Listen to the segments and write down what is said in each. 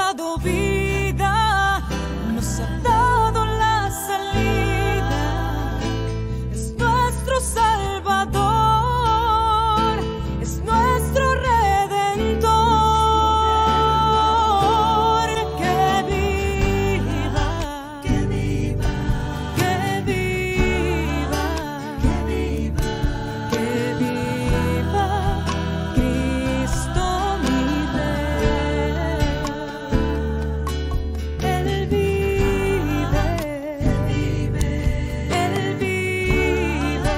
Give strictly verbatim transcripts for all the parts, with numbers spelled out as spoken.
dado vida, nos ha dado la salida. Es nuestro Salvador, es nuestro Redentor. Que viva, que viva, que viva, que viva, que viva Cristo mi Rey. Él vive, Él vive, Él vive,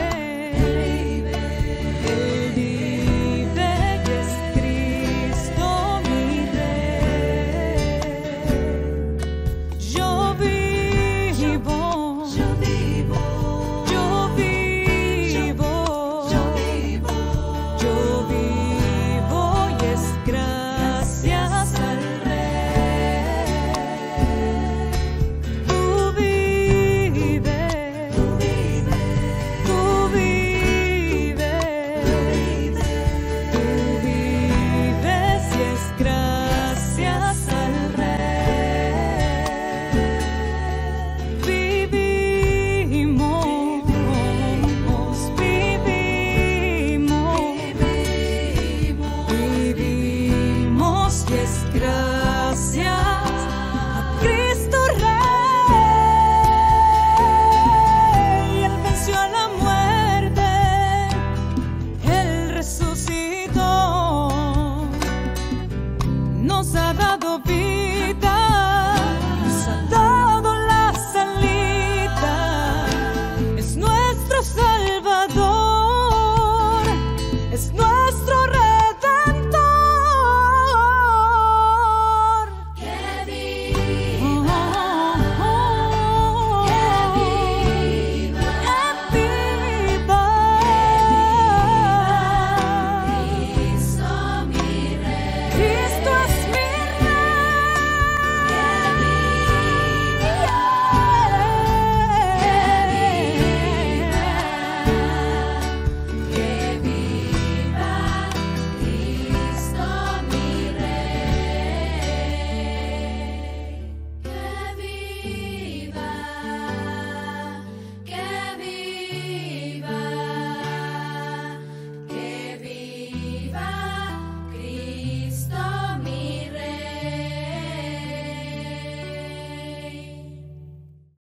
Él vive y es Cristo mi Rey. Yo vivo, yo vivo, yo vivo, yo vivo, yo vivo y es gracias al Rey. Tú vives, tú vives, tú vives, tú vives y es gracias al Rey. Vivimos, vivimos, vivimos y es gracias